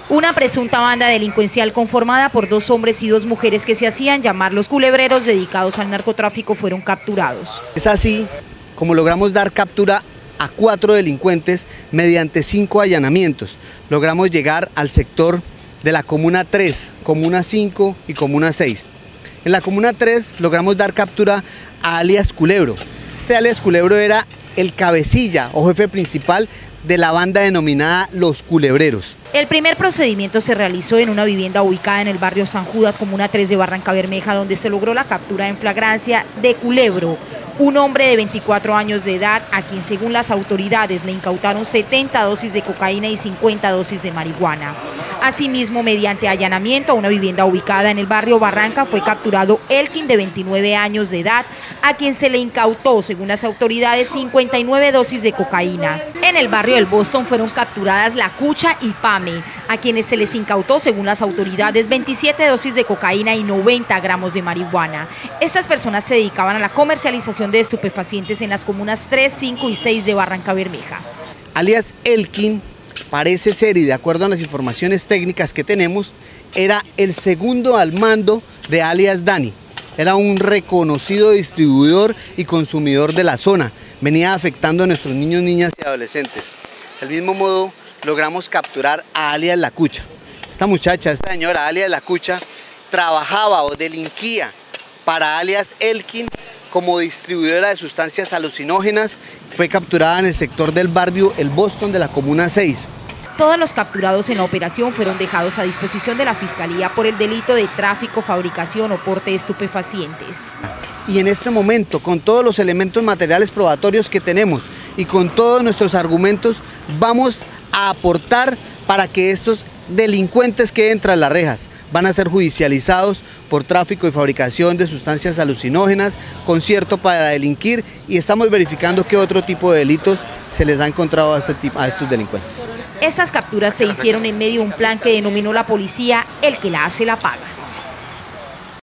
Una presunta banda delincuencial conformada por 2 hombres y 2 mujeres que se hacían llamar los culebreros dedicados al narcotráfico fueron capturados. Es así como logramos dar captura a 4 delincuentes mediante 5 allanamientos. Logramos llegar al sector de la Comuna 3, Comuna 5 y Comuna 6. En la Comuna 3 logramos dar captura a alias Culebro. Este alias Culebro era el cabecilla o jefe principal de la banda denominada Los Culebreros. El primer procedimiento se realizó en una vivienda ubicada en el barrio San Judas, Comuna 3 de Barrancabermeja, donde se logró la captura en flagrancia de Culebro, un hombre de 24 años de edad a quien según las autoridades le incautaron 70 dosis de cocaína y 50 dosis de marihuana. Asimismo, mediante allanamiento a una vivienda ubicada en el barrio Barranca, fue capturado Elkin, de 29 años de edad, a quien se le incautó, según las autoridades, 59 dosis de cocaína. En el barrio del Boston fueron capturadas La Cucha y Pame, a quienes se les incautó, según las autoridades, 27 dosis de cocaína y 90 gramos de marihuana. Estas personas se dedicaban a la comercialización de estupefacientes en las comunas 3, 5 y 6 de Barrancabermeja. Alias Elkin parece ser, y de acuerdo a las informaciones técnicas que tenemos, era el segundo al mando de alias Dani. Era un reconocido distribuidor y consumidor de la zona. Venía afectando a nuestros niños, niñas y adolescentes. Del mismo modo, logramos capturar a alias La Cucha. Esta muchacha, esta señora alias La Cucha, trabajaba o delinquía para alias Elkin como distribuidora de sustancias alucinógenas. Fue capturada en el sector del barrio El Boston de la Comuna 6. Todos los capturados en la operación fueron dejados a disposición de la Fiscalía por el delito de tráfico, fabricación o porte de estupefacientes. Y en este momento, con todos los elementos materiales probatorios que tenemos y con todos nuestros argumentos, vamos a aportar para que estos delincuentes queden tras las rejas. Van a ser judicializados por tráfico y fabricación de sustancias alucinógenas, concierto para delinquir, y estamos verificando qué otro tipo de delitos se les ha encontrado a estos delincuentes. Estas capturas se hicieron en medio de un plan que denominó la policía El que la hace la paga.